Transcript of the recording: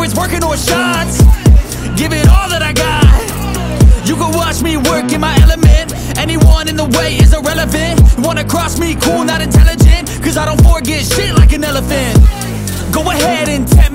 it's working or shots. Give it all that I got. You can watch me work in my element. Anyone in the way is irrelevant. You wanna cross me, cool, not intelligent, cause I don't forget shit like an elephant. Go ahead and tempt